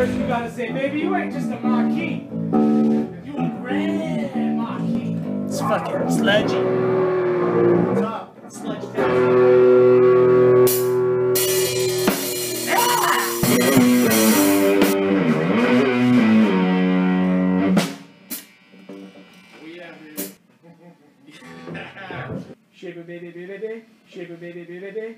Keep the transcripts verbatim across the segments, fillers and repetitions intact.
first you gotta say, baby, you ain't just a marquee. You a grand marquee. It's fucking sludgy. What's up? Sludge down. Shape a baby, baby, baby. Shape a baby, baby, baby.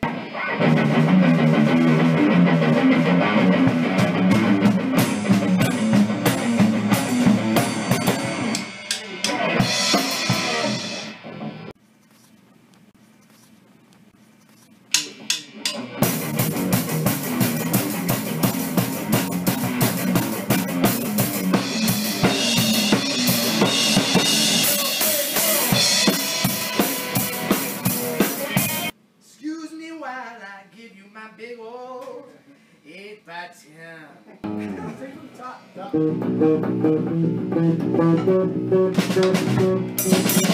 Give you my big old eight by ten. Take from the top. top.